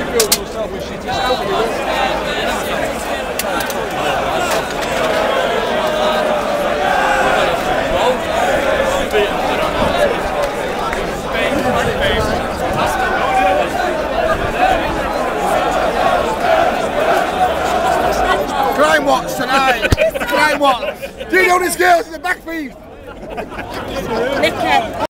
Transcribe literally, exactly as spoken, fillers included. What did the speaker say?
feel yourself with shit yourself? Crime watch tonight! Crime watch! Do you know these girls in the back feed? Nicky.